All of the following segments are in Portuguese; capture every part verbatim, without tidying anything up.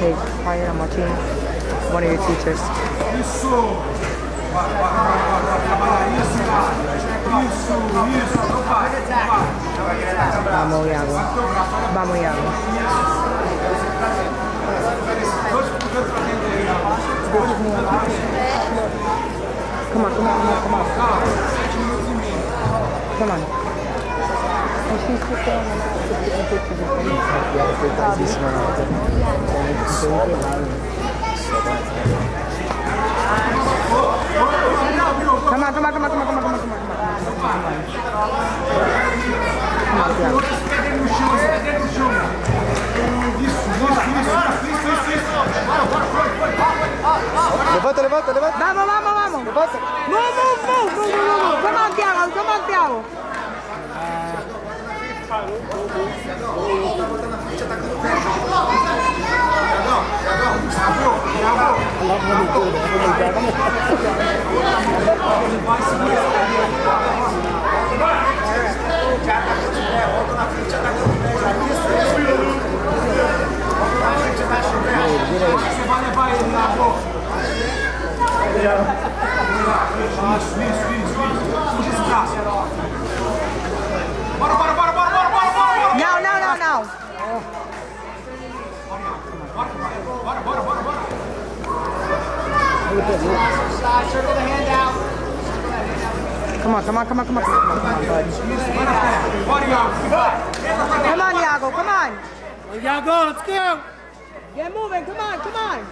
Okay, quiet, I'm watching one of your teachers. Isso! Vai, vai, vai, vai, trabalhar isso, isso, isso, não vai, não vai. Vamos, Iago. Vamos, Iago. Come on, come on, come on, come on. Come on. And she's just going to take pictures of me. Yeah, if it does this one, Come on, come on, come on, come on, come on, come on, come on, come on, come on. Come on, Iago. Levanta, levanta, levanta. Vamos, vamos, vamos. Levanta. Move, move, move, move, move. Come on, Thiago, come on, Thiago. Você vai levar ele lá, pô. Isso, isso, isso, isso. Desgraça. Bora, bora, bora, bora, bora, bora, bora. Não, não, não, não. Bora, bora, bora, bora, bora. Circle the hand out. Come on, come on, come on, come on. Come on, bud. Bora, Iago. Come on, Iago, come on. Iago, let's go. Get moving, come on, come on.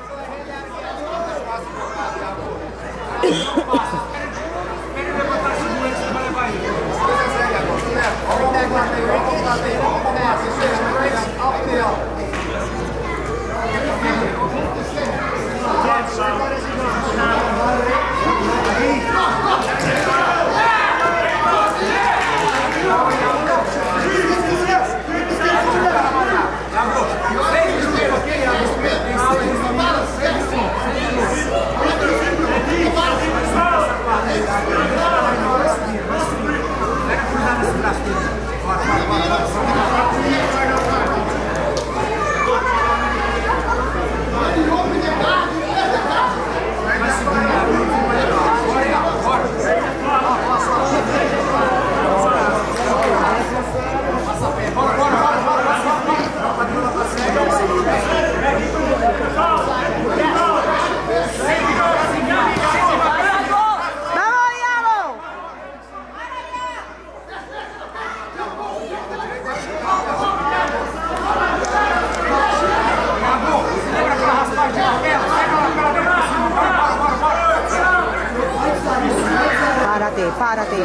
Párate, párate.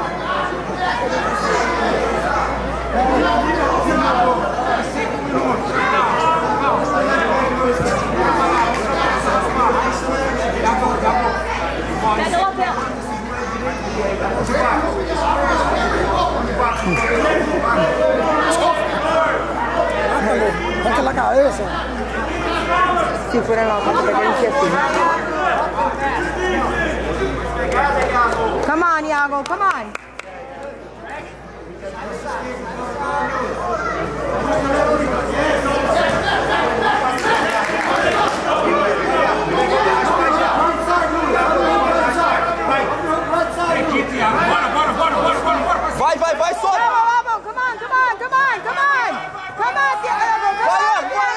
Arranca la cabeza. Si fuera la competencia, sí. Come on, Iago, come on. Vai, vai, vai, sobe. Vamos, vamos, come on, come on, come on, come on. Come on, Iago, come Vai, on, vai,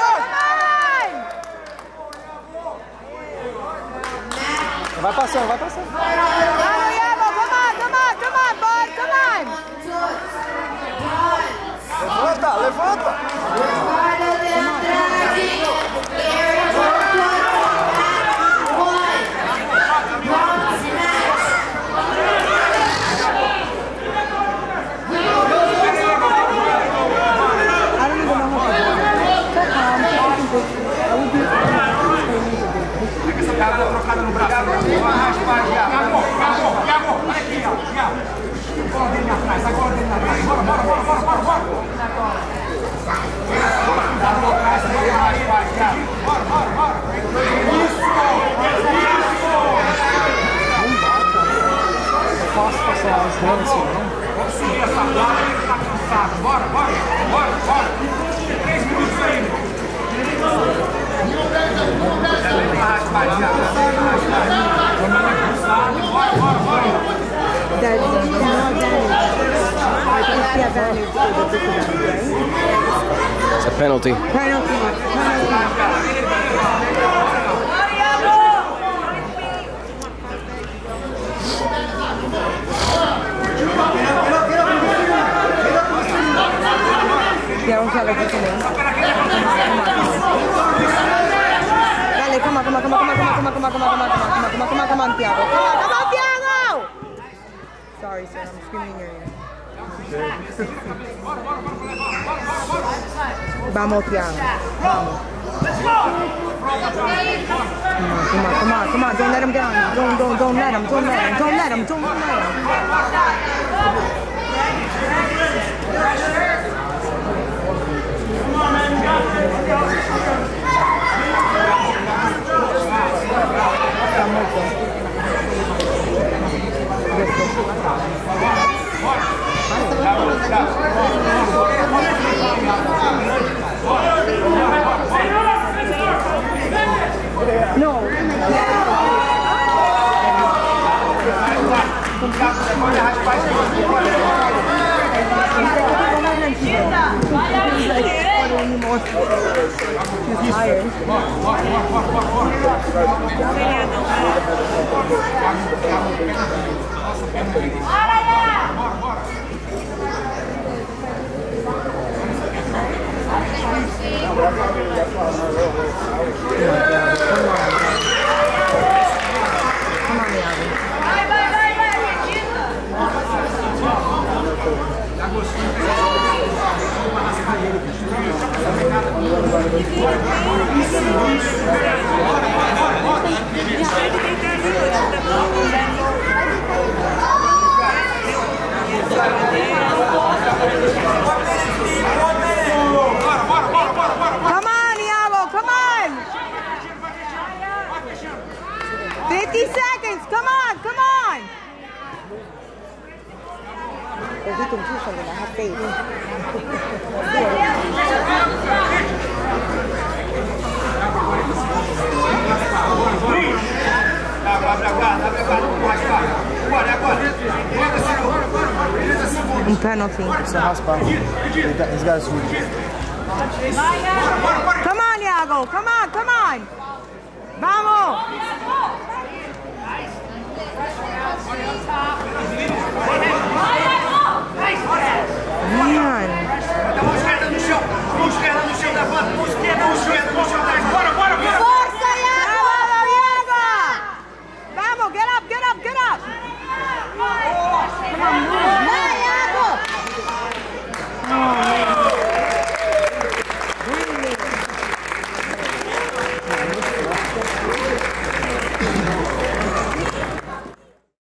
come on. Vai passando, vai passando. Vamos, Iago, come on, come on, come on, bud, come on. Levanta, levanta. Iago, trocada no braço. Vai, vai, Iago. Iago, Iago, olha aqui, Iago. Agora dele atrás, agora dele atrás. Bora, bora, bora, bora, bora, bora. Cuidado lá atrás, vai, vai, vai, Iago. Bora, bora, bora. Isso, isso. Eu posso passar as mãos assim, não? Vamos subir essa bola, ele tá cansado. Bora, bora, bora, bora. Três minutos ainda. There's no advantage. I think the advantage for the difference, right? It's a penalty. Penalty. Quiero usar la que Dale, come on, come on, come on, come on, come on, come on, come on, come on, come on, come on, come on, come on, come on, Thiago. Come on, come on, Thiago! Sorry, sir, I'm screaming your ear. Vamos, Thiago. Vamos. Come on, come on, come on, don't let him down. Don't, don't, don't let him, don't let him, don't let him, don't let him. No. He's tired. Come on, Iago. Vai, vai, vai, vai, Regina! Come on, Iago, come on! fifty seconds, come on, come on! If he can do something, I have faith. Um penalty. It's a raspar. He's got a switch. Come on, Iago, come on, come on! Vamos! Yeah.